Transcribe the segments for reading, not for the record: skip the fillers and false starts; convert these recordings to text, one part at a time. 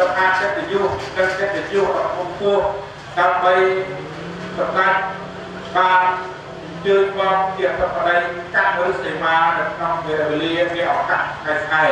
ថាចិត្តយុនិងចិត្តយុរបស់ពុំពោះដើម្បីសម្ដេចបានជឿមកជាប្រតិបត្តិកាត់ឬសេវានៅក្នុងវេលាមានឱកាសថ្ងៃស្អែក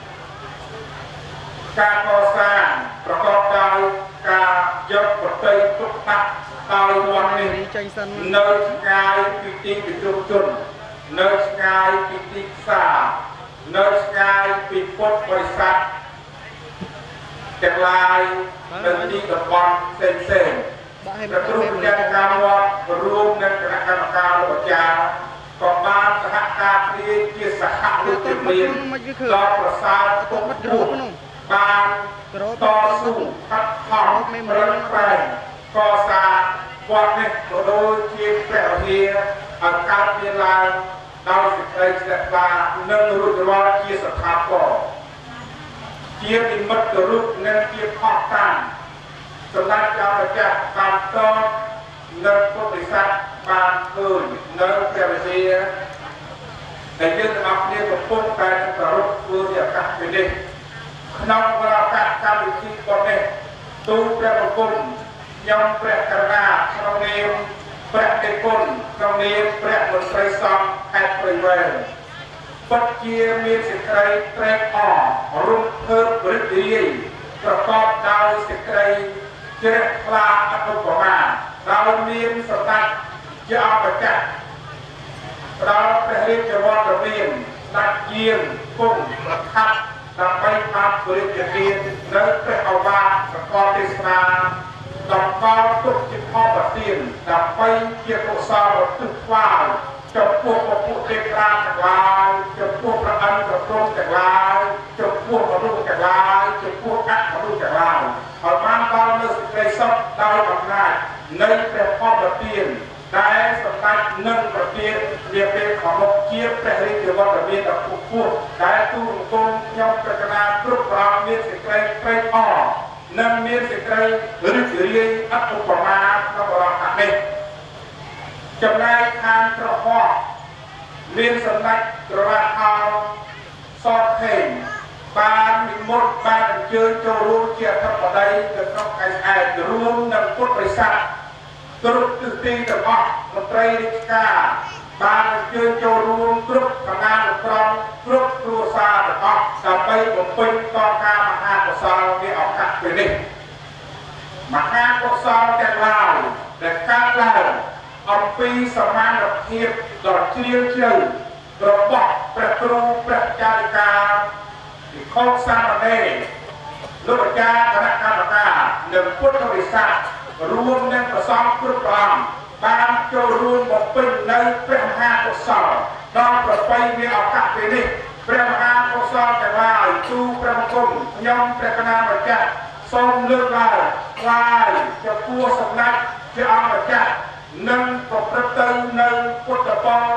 ការកសាងប្រកបដោយការយកប្រតិទុកដាក់ដោយវត្តនេះនៅឆ្ងាយពីទីប្រជុំជននៅឆ្ងាយពីទីផ្សារនៅឆ្ងាយពីពុទ្ធបរិស័ទទាំងឡាយនៅទីតំបន់ផ្សេងៗប្រគល់ជាការវត្តរួមនឹងគណៈកម្មការលោកអាចារ្យក៏បានសហការគ្នាជាសហវិជ្ជមានដល់ប្រសើរពុទ្ធពុទ្ធបានតស៊ូខិតខំប្រឹងប្រែងកសាងវត្តនេះក៏ដូចជាព្រះវិហារឲ្យកើតមានឡើងដោយសេចក្តីជ្រះថ្លានិងរួចរាល់ជាស្ថាពរជានិមិត្តរូបនិងជាផុសតាងសម្ដេចព្រះម្ចាស់បានតបនៅពុទ្ធបរិស័ទបានឃើញនៅព្រះវិហារដែលយើងទាំងអស់គ្នាកំពុងតែនឹងប្ររពធ្វើជាឱកាសពេលនេះក្នុងវេលាឱកាសកម្មវិធីបុណ្យនេះទូលព្រះបង្គំខ្ញុំព្រះករុណាក្នុងនាមព្រះតេគុណក្នុងនាមព្រះមន្ត្រីសង្ឃខេត្តព្រៃវែងពិតជាមានសេចក្តីត្រេកអររំភើបរីករាយប្រកបដោយសេចក្តីជ្រះថ្លាអនុពមាដោយមានសម្ដេចជាអម្ចាស់ផ្ដល់ព្រះរាជវត្តមានដាច់ជាងគង់ប្រថាប់ដើម្បីបានបរិយាកាសនៅព្រះឱវាទសកលទេសនាតម្កល់ទុកជាផលប្រទានដើម្បីជាកុសលឧទ្ទិសថ្វាយចំពោះពពុទ្ធទេវតាទាំងឡាយចំពោះព្រះអិនប្រព្រំទាំងឡាយចំពោះមនុស្សទាំងឡាយចំពោះអមនុស្សទាំងឡាយឲ្យបានដល់នូវសេចក្តីសុខដោយអំណាចនៃព្រះផលប្រទានដែលសម្ដេចនឹងប្រទាននាពេលខាងមុខជាព្រះរាជវត្តមានដ៏ខ្ពស់ដែលទូលបង្គំខ្ញុំប្រាថ្នាគ្រប់ព្រះអង្គមានសេចក្តីត្រេកអរនិងមានសេចក្តីរីករាយអនុពមាក្នុងឱកាសនេះចំណែកខាងប្រហោះមានសម្ដេចក្រឡាហោសតខេងបាននិមន្តបានអញ្ជើញចូលរួមជាអធិបតីនៅក្នុងថ្ងៃស្អែករួមនឹងពុទ្ធបរិស័ទគ្រប់ទិសទីទាំងអស់មន្ត្រីរាជការបានអញ្ជើញចូលរួមគ្រប់គណៈលោកក្រមគ្រប់គ្រួសារទាំងអស់ដើម្បីបំពេញតនការមហាកុសលនាឱកាសពេលនេះមហាកុសលទាំងឡាយដែលកើតឡើងអំពីសមានភាពដ៏ជ្រាលជ្រៅរបស់ព្រះគ្រូព្រះចារិកាភិក្ខុសាមណេរលោកអាចារ្យគណៈកម្មការនិងពុទ្ធបរិស័ទរួមនឹងព្រះសង្ឃគ្រប់ព្រះអង្គបានចូលរួមបំពេញនៅព្រះមហាកុសលដល់ប្រពៃមានឱកាសពេលនេះព្រះមហាកុសលទាំងឡាយទូព្រះបង្គំខ្ញុំព្រះកណាម្ចាស់សូមលើកឡើងថ្វាយចំពោះសម្ដេចព្រះអង្គម្ចាស់និងប្រព្រឹត្តទៅនៅពុទ្ធពរ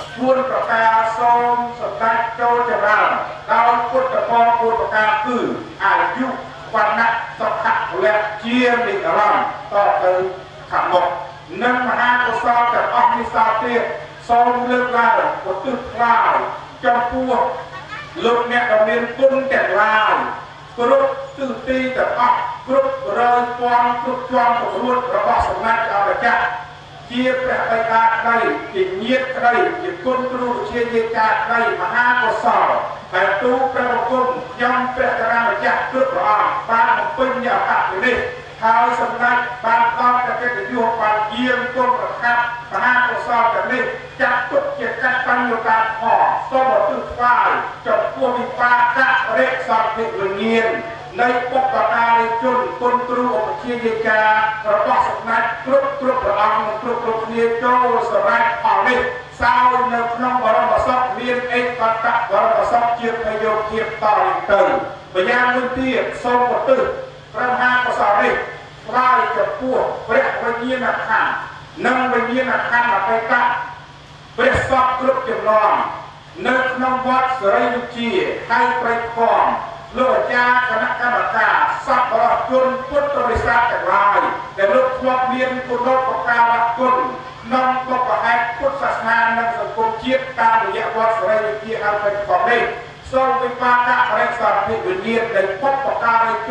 4ប្រការសូមសម្ដេចចូលចម្រើនដោយពុទ្ធពរ4ប្រការគឺអាយុវណ្ណៈសុខៈពលៈជានិរន្តរ៍តទៅខាងមុខនិងមហាកុសលទាំងអស់នេះសោទៀតសូមលើកឡើងឧទ្ទិសថ្វាយចំពោះលោកអ្នកដែលមានគុណទាំងឡាយគ្រប់ទិសទីទាំងអស់គ្រប់រយពាន់គ្រប់ជាន់ប្រវត្តិរបស់សម្ដេចអម្ចាស់ជាព្រះបិតាក្តីជាញាតិក្តីជាគុណគ្រូជាយាចាក្តីមហាកុសលដែលទូព្រះបង្គំខ្ញុំព្រះកណាម្ចាស់គ្រប់ព្រះអង្គបានបំពេញជាឱកាសនេះហើយសម្ដេចបានដល់ប្រកិត្តិយសបានយាងគុំប្រកាសមហាកុសលទាំងនេះចាត់ទុកជាកតញ្ញូតាផលសូមឧទ្ទិសថ្វាយចំពោះវិបាករិទ្ធសន្ធិវិញ្ញាណនៃបុព្វការីជនគុណគ្រូឧបជាយាចារបស់សម្ដេចគ្រប់ព្រះអង្គនិងគ្រប់គ្នាចូលសម្រាប់ផលនេះសោយនៅក្នុងបរមសុខមានអេកតៈបរមសុខជាប្រយោគភាពតទៅម្យ៉ាងមួយទៀតសូមឧទ្ទិសព្រះមហាកុសលនេះថ្វាយចំពោះព្រះវិញ្ញាណក្ខន្ធនិងវិញ្ញាណក្ខន្ធអបិតៈព្រះសពគ្រប់ចំណងនៅក្នុងវត្តសេរីវិជាខេត្តព្រៃផ្គំលោកអាចារ្យគណៈកម្មការសពបរិជនពុទ្ធបរិស័ទទាំងឡាយដែលលោកធ្លាប់មានគុណូបការៈគុណក្នុងបុព្វហេតុពុទ្ធសាសនានិងសង្គមជាតិតាមរយៈវត្តសេរីវិជាខេត្តព្រៃផ្គំនេះសូមវិបាករិទ្ធសន្ធិវិញ្ញាណនៃបុព្វការីជនទាំងនោះ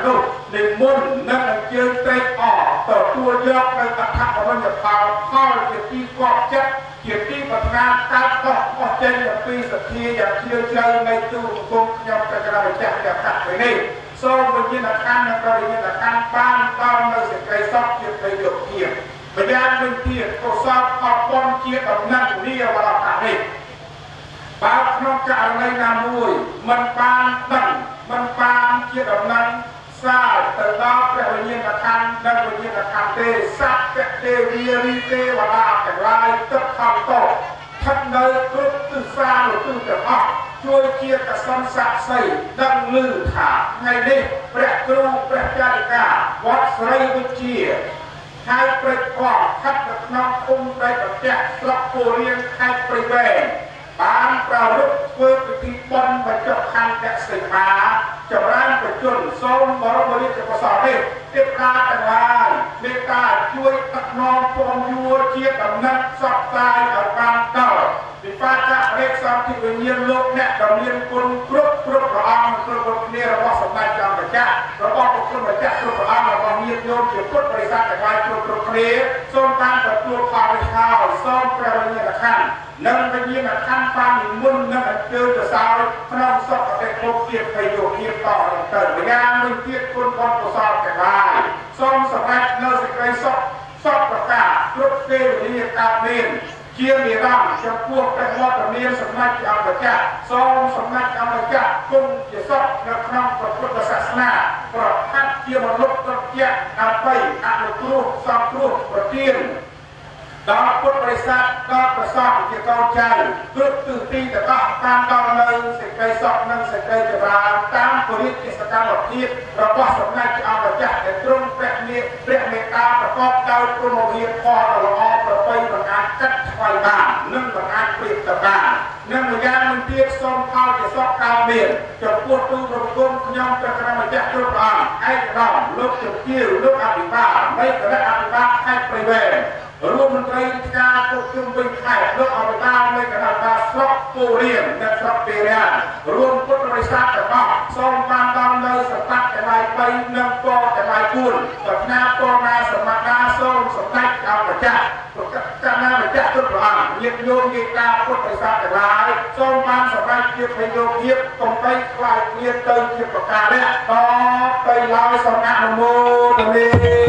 នោះនិមន្តនឹងជើងត្រេកអរទទួលយកនៅអត្ថប្រយោជន៍ផលជាទីគប់ចិត្តជាទីប្រាថ្នាកើតបោះបោះចេញពីសទ្ធាយ៉ាងជ្រាលជ្រៅនៃទូបង្គំខ្ញុំព្រះកណ្ដាលម្ចាស់យ៉ាងកាត់ពេលនេះសូមវិញ្ញាណក្ខន្ធនិងវិញ្ញាណក្ខន្ធបានដល់នៅសេចក្តីសុខជាប្រយោជន៍ភាពម្យ៉ាងវិញទៀតកុសលផលបុណ្យជាដំណឹងនីវរតនេះបើក្នុងករណីណាមួយមិនបានដឹងមិនបានជាដំណឹងសារទៅដល់ព្រះវិញ្ញាណក្ខន្ធនិងវិញ្ញាណក្ខន្ធទេសត្វទេវីរីទេវតាទាំងឡាយទឹកខំតស្ថិតនៅគ្រប់ទិសាលទិសទាំងអស់ជួយជាកសិនស័ក្តិសិទ្ធិដឹងឮថាថ្ងៃនេះព្រះគ្រូព្រះចារិកាវត្តស្រីវិជាហើយព្រឹកផងស្ថិតនៅក្នុងភូមិដីប្រទេសស្រុកពូរៀងខេត្តព្រៃវែងបានប្រារព្ធធ្វើពិធីបុណ្យបញ្ចុះខន្ធកសិមាចម្រើនប្រជជនសូមបរមរាជកុសលនេះទេវតាទាំងឡាយមេត្តាជួយដឹកនាំពំយួរជាដំណឹងផ្សព្វផ្សាយឲ្យបានដល់វិបាករេកសន្តិវិញ្ញាណលោកអ្នកដ៏មានគុណគ្រប់ព្រះអង្គគ្រប់គ្នារបស់សម្ដេចចៅម្ចាស់របស់ព្រះគុណម្ចាស់គ្រប់ព្រះអង្គរបស់ញាតិញោមជាពុទ្ធបរិស័ទទាំងឡាយគ្រប់គ្នាសូមបានទទួលផលនេះហើយសូមព្រះវិញ្ញាណក្ខន្ធនិងវិញ្ញាណក្ខន្ធបាននិមន្តនិងអញ្ជើញទៅសោយក្នុងសុខភាពភពភាពភ័យយោភាពតទៅម្យ៉ាងមួយទៀតគុណបុណ្យកុសលទាំងឡាយសូមសម្រេចនៅសេចក្តីសុខសុខប្រការគ្រប់ពេលវេលាកើតមានជានិរន្តរ៍ចំពោះព្រះវត្តមានសម្ដេចអង្គម្ចាស់សូមសម្ដេចអង្គម្ចាស់គង់ជាសុខនៅក្នុងព្រះពុទ្ធសាសនាប្រកាសជាមនុស្សត្រជាក់ដើម្បីអនុគ្រោះសង្គ្រោះប្រទានដល់ពុទ្ធបរិស័ទដល់ប្រសពជាកូនចៅគ្រប់ទិសទីទាំងអស់តាមដល់នៅសេចក្តីសុខនិងសេចក្តីចម្រើនតាមពរិទ្ធិសកម្មភាពរបស់សម្ដេចអង្គម្ចាស់ដែលទ្រង់ព្រះមេត្តាប្រកបដោយព្រមវិហារផលល្អប្រពៃមិនអាចកាត់ថ្វាយបាននិងមិនអាចប្រៀបទៅបាននិងម្យ៉ាងមួយទៀតសូមផលជាសុខកើតមានចំពោះទូបង្គំខ្ញុំព្រះកណ្ដាលម្ចាស់គ្រប់ព្រះអង្គឯកឧត្តមលោកជំទាវលោកអភិបាលនៃគណៈអភិបាលខេត្តព្រៃវែងរួមមន្ត្រីរាជការគ្រប់ជុំវិញខេត្តលោកអភិបាលនៃគណៈបាលស្រុកពូរៀននិងស្រុកពេរានរួមពុទ្ធបរិស័ទទាំងអស់សូមបានដល់នៅសតៈទាំងឡាយ3និងពរទាំងឡាយ4ប្រាថ្នាពរណាសមដាសូមសម្ដេចអង្គម្ចាស់ប្រកាសណាម្ចាស់គ្រប់ព្រះអង្គញាតិញោមញាតិការពុទ្ធបរិស័ទទាំងឡាយសូមបានសម្រេចជាប្រយោគភាពកុំបីខ្លាចគ្នាទៅជាប្រការនេះតទៅឡើយសូមអនុមោទនា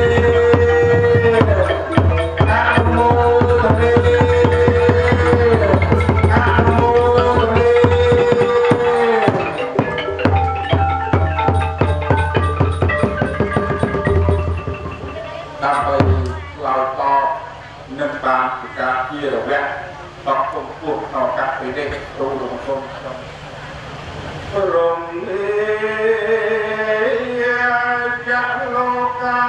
ដើម្បីឆ្លើយតបនឹងបានពិការជារវៈតបពុំពុះក្នុងកាត់ពីនេះទូលរំពងក្នុងព្រមនេះចាក់លោកា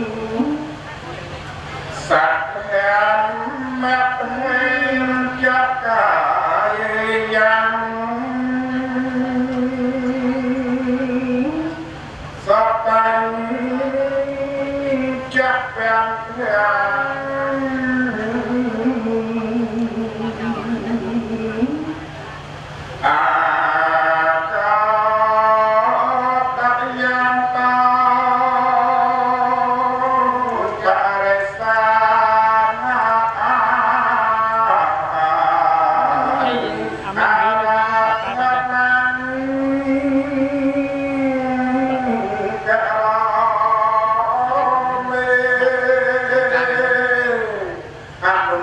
Hãy subscribe cho kênh Ghiền Mì Gõ để không bỏ lỡ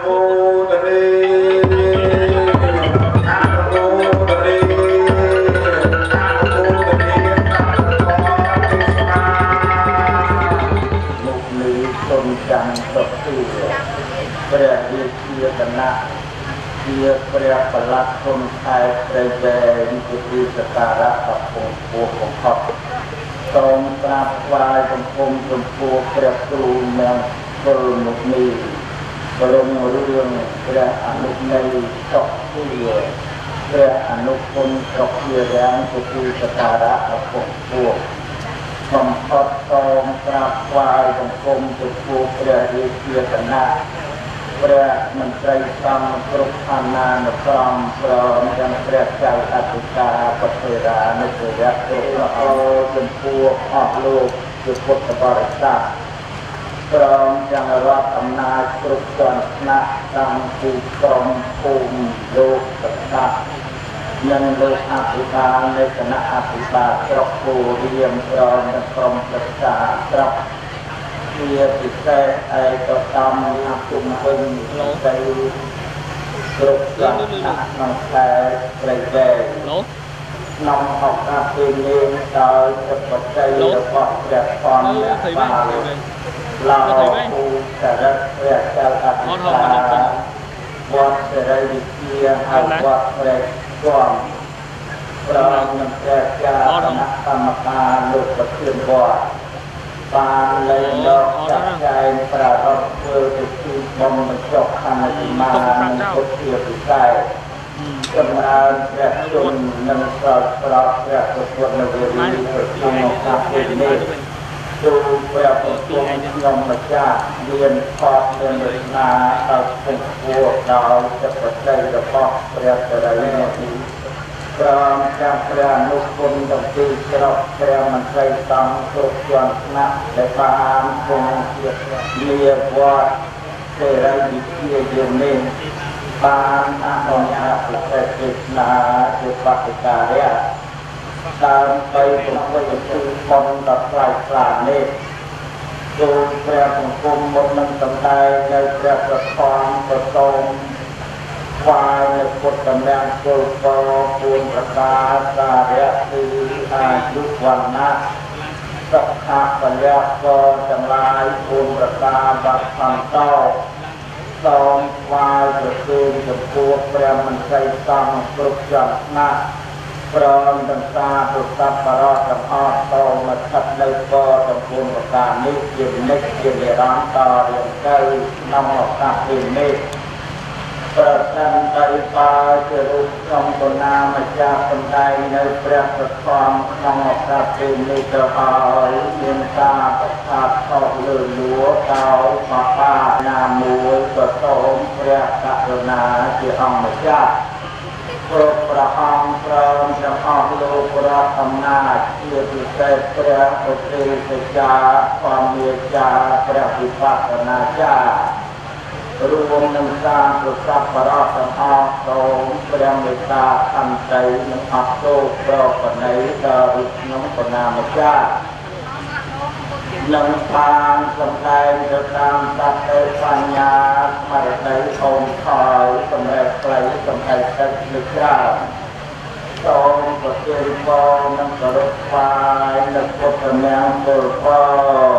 ជាព្រះបល័តគុណខែព្រៃវែងជាទីសក្ការៈដ៏ពងពោះបំផុតសូមក្រាបថ្វាយបង្គំចំពោះព្រះគ្រូនិងពលមុខនេះបរមរឿងព្រះអនុន័យចុះជាព្រះអនុគុណចុះជារាំងជាទីសក្ការៈដ៏ពងពោះបំផុតសូមក្រាបថ្វាយបង្គំចំពោះព្រះរាជាគណៈព្រះមន្ត្រីសំគ្រប់ឋានានុក្រមព្រមទាំងព្រះចៅអធិការពធិរានុព្រះគ្រប់ល្អចំពោះអស់លោកជាពុទ្ធបរិស័ទព្រមទាំងរដ្ឋអំណាចគ្រប់ជាន់ថ្នាក់តាំងពីក្រមភូមិលោកកតានិងលោកអភិបាលនៃគណៈអភិបាលស្រុកគូរៀមព្រមទាំងក្រុមប្រឹក្សាស្រុកជាពិសេសឯកឧត្តមអគុំវិញទៅគ្រប់ជាន់ថ្នាក់ក្នុងខេត្តព្រៃវែងក្នុងឱកាសពេលនេះដោយទឹកបច្ច័យរបស់ព្រះធម្មបាលឡាវពូចរិតព្រះចៅអធិការវត្តសេរីវិទ្យាហើយវត្តព្រែកគំព្រមនឹងព្រះចៅគណៈកម្មការលោកប្រធានវត្តបានលែងដកចាត់ចែងប្រារព្ធធ្វើពិធីបំបញ្ចុះខណ្ឌសមាពុទ្ធជាពិសេសចម្រើនព្រះជន្មនិងស្រោចស្រពព្រះពុទ្ធនវរីប្រជុំឱកាសនេះទូលព្រះពុទ្ធខ្ញុំម្ចាស់មានខកមានរចនាដល់ពុទ្ធវោដោយទឹកបច្ច័យរបស់ព្រះបរិយនេះព្រមទាំងព្រះអនុគុណទាំងពីរស្រុកព្រះមន្ត្រីសំគ្រប់ជាន់ថ្នាក់ដែលបានគង់ជាលាវត្តសេរីវិទ្យាយើងនេះបានអនុញ្ញាតប្រតិទេសនាជាបដិការៈដើម្បីពង្រឹងពីបុណ្យដ៏ថ្លៃថ្លានេះទូលព្រះបង្គំមុននឹងសម្ដែងនៅព្រះប្រធមប្រសូមថ្វាយនៅពុទ្ធតម្រាំគុលកោពួនប្រការសារៈគឺអាយុវណ្ណៈសុខៈពលៈកោទាំងឡាយពួនប្រការបាត់ខន្តោសូមថ្វាយប្រគេនចំពោះព្រះមន្ត្រីសង្ឃគ្រប់ជាន់ថ្នាក់ព្រមទាំងការពុទ្ធបរិស័ទទាំងអស់សូមមកស្ថិតនៅកោទាំងពួនប្រការនេះជានិច្ចជានិរន្តរ៍រៀងទៅក្នុងឱកាសនេះប្រសិនតែបើជារូបក្នុងកណាម្ចាស់សម្ដែងនៅព្រះប្រធមក្នុងឱកាសពេលនេះទៅហើយមានការប្រកាសខុសលើលួដោយបបាណាមួយក៏សូមព្រះករុណាជាអង្គម្ចាស់គ្រប់ព្រះអង្គព្រមទាំងអស់លោករដ្ឋអំណាចជាពិសេសព្រះឧទ្ទេសចារ្យធម្មយាចារ្យព្រះវិបស្សនាចារ្យរួមនឹងការប្រសពបរោះទាំងអស់សូមព្រះមេត្តាខន្តីនិងអត់ទោសប្រកបនៃដល់រូបខ្ញុំកណាម្ចាស់នឹងបានសម្ដែងទៅតាមសត្វទេបញ្ញាស្មារតីអូនខយសម្រាប់ខ្លីសម្រាប់ទឹកលើច្រើនសូមប្រទានពរនិងគោរពថ្វាយនៅពុទ្ធនាមពលពរ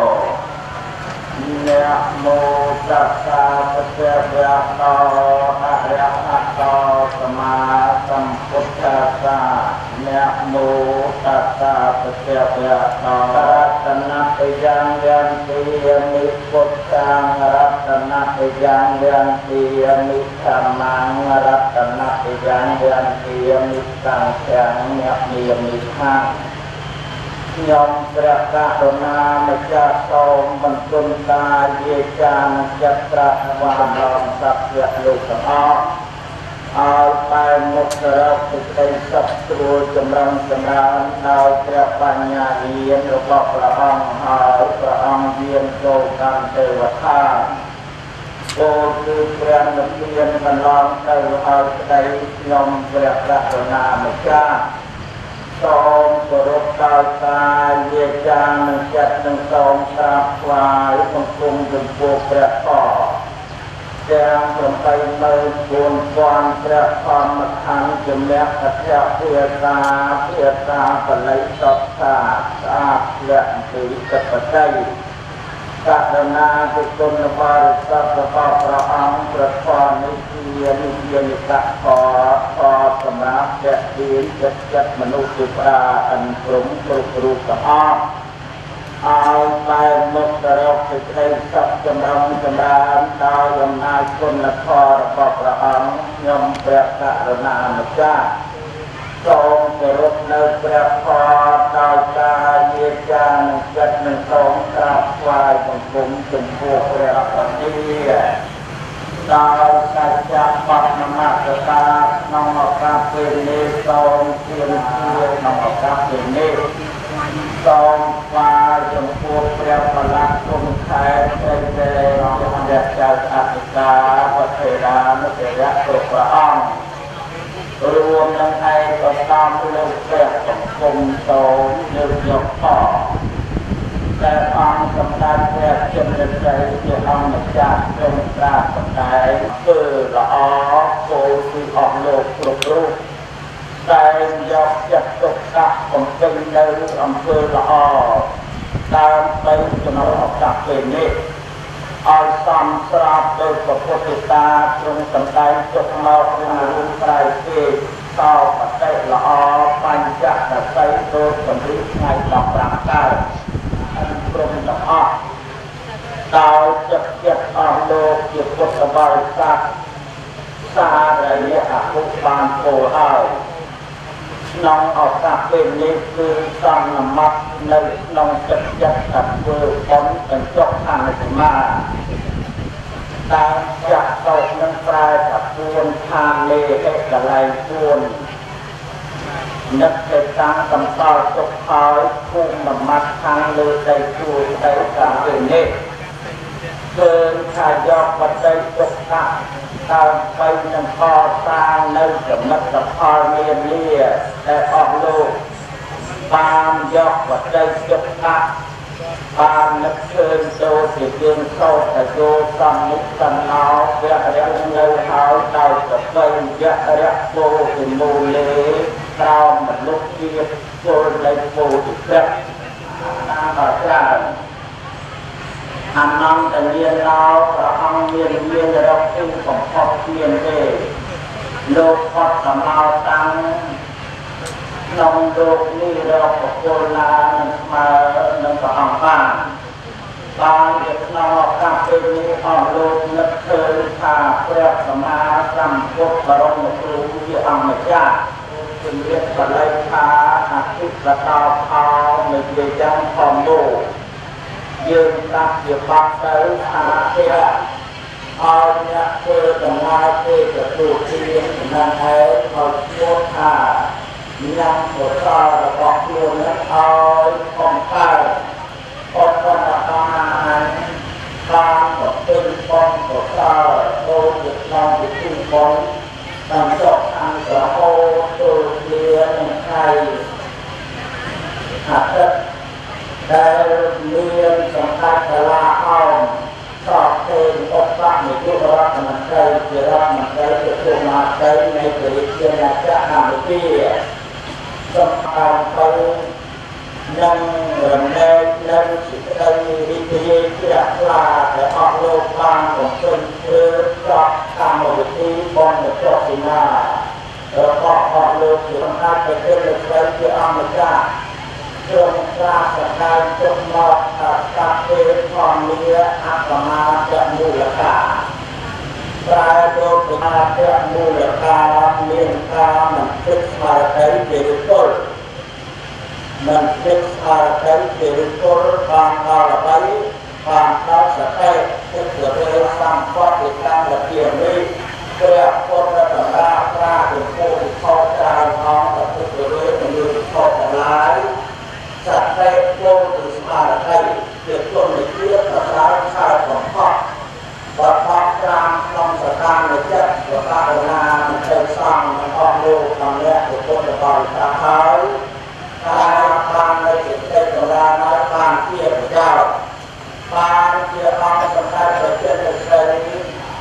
นะโมตัสสะภะคะวะโตอะระหะโตสัมมาสัมพุทธัสสะนะโมตัสสะภะคะวะโตรัตนะปยังยันติมิพุทธังรัตนะปยังยันติมิธัมมังรัตนะปยังยันติมิสังฆังนะมิหังខ្ញុំព្រះករុណាម្ចាស់សូមបន្ទន់កាយាចានចិត្តត្រាស់វាដល់សត្វលោកទាំងអស់ឲ្យបែរមុខទៅរកសេចក្តីសុខស្រួលចម្រើនចម្រើនដោយព្រះបញ្ញាញាណរបស់ព្រះអង្គហើយព្រះអង្គយានចូលកម្មទេវតាពោលគឺព្រះនិព្វានកន្លងទៅឲ្យក្តីខ្ញុំព្រះករុណាម្ចាស់សូមគោរពដោយកាយវាចានិងចិត្តនិងសូមក្រាបថ្វាយបង្គំចំពោះព្រះធម៌ទាំង8ម៉ឺន4,000ព្រះធម្មខណ្ឌជំនះអធិភាសាបល័យសពថាស្អាតលក្ខពីទឹកបតីករុណាទុគុណបរិស័ទរបស់ព្រះអង្គព្រះធម៌នេះជានិយានិកៈខសម្រាប់តេទីចិត្តមនុស្សជាប្រាអិនព្រំគ្រប់រូបទាំងអស់ឲ្យបែរមុខទៅរកសេចក្តីសុខចម្រុងចម្រើនដោយអំណាចគុណធម៌របស់ព្រះអង្គខ្ញុំព្រះករុណាម្ចាស់សូមគោរពនៅព្រះធម៌ដោយការយាចានិងចិត្តនឹងសូមក្រាបថ្វាយបង្គំចំពោះព្រះអរិយដោយសច្ចៈបរមត្តតាក្នុងឱកាសពេលនេះសូមជឿនក្នុងឱកាសពេលនេះសូមថ្វាយចំពោះព្រះបល័ក្ខគុំខែព្រះចៅអធិការវធេរានុទេរៈគ្រប់ព្រះអង្គរួមនឹងឯកតាមលើព្រះសង្គមសូមលើកយកផងតែអង្គសម្ដេចព្រះចិនរិទ្ធិជាអង្គម្ចាស់ទ្រង់ត្រាស់សម្ដែងធ្វើល្អគោលពីអស់លោកគ្រប់រូបតែយកចិត្តទុកដាក់បំពេញនៅអំពើល្អដើម្បីចំណោទឱកាសពេលនេះឲ្យសំស្រាប់ដោយព្រះពុទ្ធតាទ្រង់សម្ដែងទុកមកក្នុងរូបត្រៃទេតបតិល្អបញ្ចតស័យទោសម្រិថ្ងៃ15កើតព្រមទាំងអស់ដោយចិត្តអស់លោកជាពុទ្ធបរិស័ទសារយៈអភុបានពោលហើយក្នុងឱកាសពេលនេះគឺសន្មតនៅក្នុងចិត្តថាធ្វើបុណ្យទាំងចុះខាងសមាតាមចាក់តោនឹងប្រែថាពួនខាងលេហេកន្លែងពួននឹកទៅតាមសម្បល់ទុកហើយភូមិមត្តខាងលើដីជួយដីខាងពេលនេះគឺថាយកបតីទុកដាក់តាមបីនឹងកសាងនៅចំណិតផលមានលាដែលអស់លោកបានយកបតីទុកដាក់បាននឹកឃើញចូលជាយើងសោតទៅចូលសំមុខសំណោវៈរៈនៅហើយដោយប្របីយៈរៈពោពីមូលេក្រោមមនុស្សជាតិពលនៃពោទីព្រះតាមអត្រាអនន្តមានឡោព្រះអង្គមានរកទីបំផុតមានទេលោកផុតសម្ោតាំងក្នុងលោកនេះរកបុគ្គលណានឹងស្មើនឹងព្រះអង្គបានជាក្នុងឱកាសពេលនេះអស់លោកនឹកឃើញថាព្រះសម្មាសម្ពុទ្ធបរមគ្រូជាអង្គម្ចាស់ជំរាបបល័យថាអធិបតោខោនៅជាយ៉ាងផងនោះយើងតាក់ជាបាត់ទៅថាទេឲ្យអ្នកធ្វើដំណើរទេទទួលទាននឹងហើយឲ្យជួបថាញ៉ាំបទរបស់ខ្លួននឹងឲ្យខំកើតអត់បានបានបានទៅពេញបងបទដូចជាក្នុងពិធីបងតាមចុះខាងរហូតទៅជានឹងថ្ងៃអាទិត្យដែលមានសម្ដេចកលាហោមសពទេអបបនិយុរដ្ឋមន្ត្រីជារដ្ឋមន្ត្រីជាទូតមកទៅនៃប្រជាជាតិកម្ពុជាសំខាន់ទៅនឹងរំលែកនៅសេចក្តីរីករាយជ្រះថ្លាដែលអស់លោកបានបំពេញធ្វើប្រកកម្មវិធីបំពេញចុះសមារបស់អស់លោកជាសម្ដេចព្រះទេពលោកស្រីជាអង្គម្ចាស់ទ្រង់ត្រាស់សម្ដែងចុះមកថាកាទេធម្មនាអបមាចមូលកាប្រែទៅពីអធិមូលកាមានការមិនគិតស្មារតីជាគុលមិនគិតស្មារតីជាគុលបានដល់អ្វីបានដល់សតិទឹកជាសម្បត្តិតាមលទ្ធិនេះព្រះពុទ្ធតម្រាប្រាជំពូខោច្រើនអង្គទៅជាមនុស្សខោទាំងឡាយសតិពោទិស្មារតីជាគុណជាតិប្រដៅខែបំផុតបបតាមក្នុងសកានចិត្តប្រកាសណាមិនទៅសងនឹងអស់លោកក្នុងអ្នកពុទ្ធបរិស័ទហើយការបាននៅជាទេវតាហើយបានជាប្រយោជន៍បានជាអង្គសម្ដេចព្រះចិនស្រី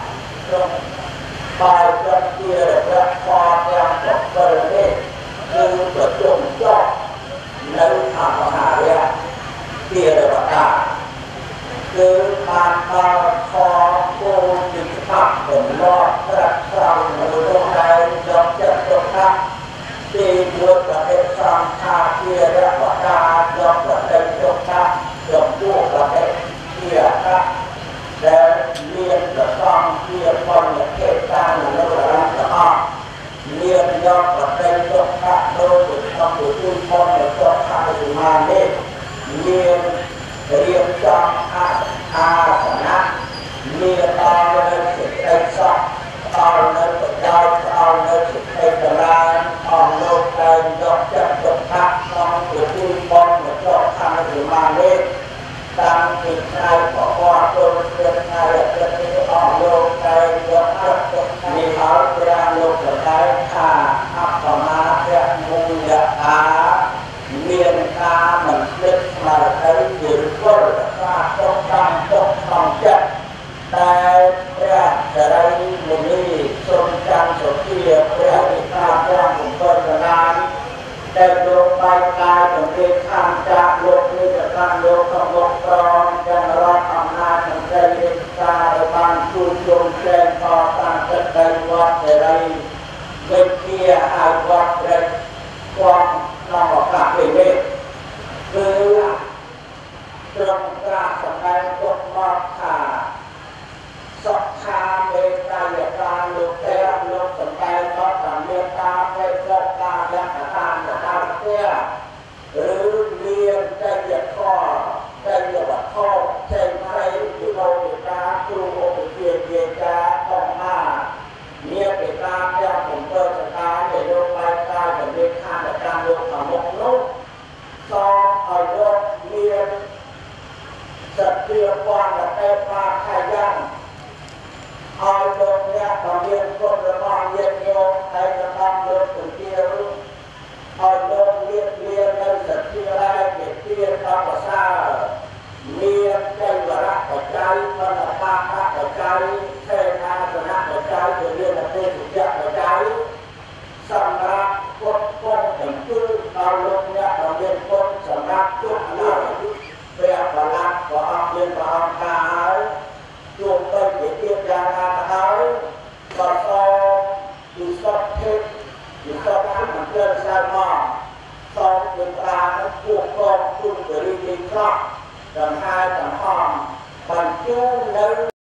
ตรงปลายจนเกี่ยวกับพอยังตกประเด็นคือประจงจอบในทางมหาเรียเกี่ยวกับการคือการมาขอโกจิตภาพเป็นรอดกระทำในโลกใดยอมจะตกทับที่ด้วยประเทศสังฆาเกี่ยวกับการยอมประเทศตกทับยอมพวกประเทศเกี่ยวกับและเรียนกับต้องเกี่ยวกับเหตุการณ์ในระดับสมัครเรียนยอมประเทศตกทับโดยต้องอยู่ที่คนในตัวข้าศึกมาเน็ตเรียนจำอาสนะเรียนเอาในสุดใจสักเอาในปัจจัยเอาในสุดใจกลางเอาโลกใจยกจับจับทักน้องอยู่ที่คนในตัวข้าศึกมาเน็ตตั้งจิตใจบอกว่าตัวเกิดในจะมีเอาโลกใจยกจับจับมีเอาเปลี่ยนโลกใจข้าอัปมาเรียกมุยาเรียนการมันเล็กมาใช้ยืนก็ราต้องต้องจัดแต่พระจะได้มุนีทรงจันทร์สดเทียบพระอิทาพระผมเปิดนานแต่โลกใบกายของเด็กข้ามจากโลกนี้จะตั้งโลกของโลกกรองยังรออำนาจของใจเด็กตาบางชูจงแจ้งต่อตั้งจะได้วัดจะได้เวทีอาวัดได้ความน้องบอกกลับไปเวทคือตรงกลางสมัยตกมอดขาสักคาเมตตาอย่าการลุกเตะลุกสมัยตอนต่างเมตตาไปตกตาและตาเตี้ยหรือเรียนใจเหยียดข้อใจเหยียดข้อใจไม่อยู่โลกตาครูโอเกียเกียจาต้องมาเนี่ยเป็นการที่ผมเปิดสถานในโลกใบกายแบบนี้ข้าในการโลกของโลกโลกสองเอาโลกเรียนสัตย์เชื่อฟังและเตะปากขยันเอาโลกเนี่ยต้องเรียนคนละมองเรียนโยมในกระทั่งโลกถึงเที่ยวเอาโลกเรียนในสัตย์เชื่อได้เก็บเรียนตามภาษาเรียนใจวรักปัจจัยพระปาปัจจัยเทนาสนะปัจจัยเรียนในสุจจะปัจจัยสำนักกฎป้องถึงชื่อเอาลงเนี่ยเราเรียนกฎสำนักจุดเรื่องเพื่อประหลัดก็เอาเรียนประกาศจุดเป็นเกี่ยวกับงานเขาก็สอบอยู่สอบเทคอยู่สอบที่มันเกิดสายมองสอบเป็นปลาและพวกกองคุณบริจิตรกันให้กันห้องบรรจุใน